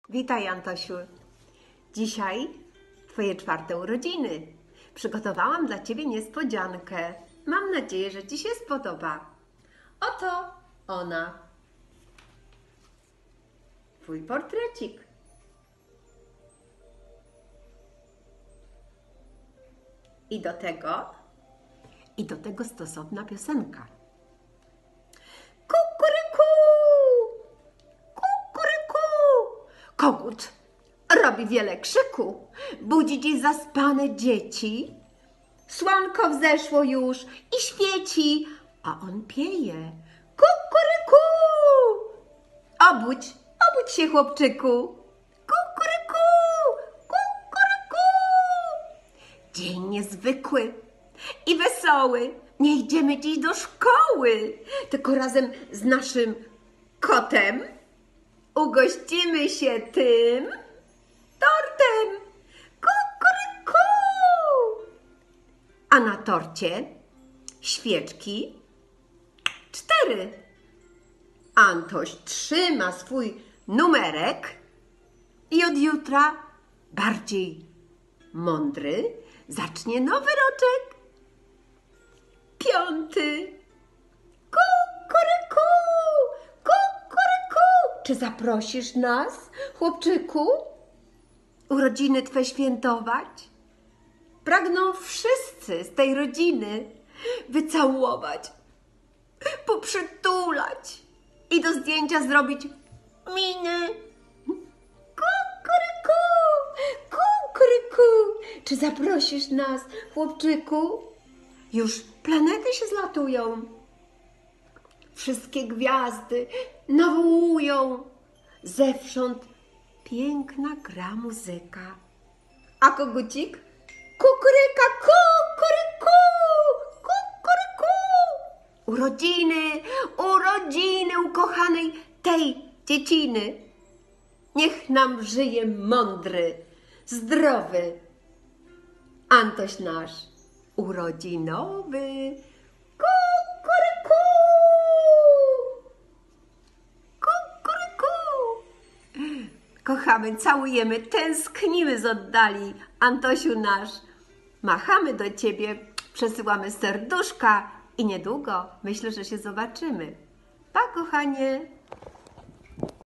Witaj, Antosiu. Dzisiaj Twoje 4. urodziny. Przygotowałam dla Ciebie niespodziankę. Mam nadzieję, że Ci się spodoba. Oto ona. Twój portrecik. I do tego stosowna piosenka. Kukuryku! Kukuryku! Kogut robi wiele krzyku, budzi dziś zaspane dzieci. Słonko wzeszło już i świeci, a on pieje. Kukuryku! Obudź się, chłopczyku. Kukuryku! Kukuryku! Dzień niezwykły i wesoły. Nie idziemy dziś do szkoły, tylko razem z naszym kotem ugościmy się tym tortem. Kukuryku! A na torcie świeczki 4. Antoś trzyma swój numerek i od jutra bardziej mądry zacznie nowy roczek. 5. Kukuryku! Kukuryku! Czy zaprosisz nas, chłopczyku? Urodziny Twe świętować? Pragną wszyscy z tej rodziny wycałować, poprzytulać i do zdjęcia zrobić miny. Kukuryku! Kukuryku! Czy zaprosisz nas, chłopczyku? Już planety się zlatują. Wszystkie gwiazdy nawołują. Zewsząd piękna gra muzyka. A kogucik? Kukuryka, kukuryku! Kukuryku! Urodziny ukochanej tej dzieciny. Niech nam żyje mądry, zdrowy Antoś nasz urodzinowy. Kukuryku! Kukuryku! Kochamy, całujemy, tęsknimy z oddali, Antosiu nasz. Machamy do Ciebie, przesyłamy serduszka i niedługo myślę, że się zobaczymy. Pa, kochanie!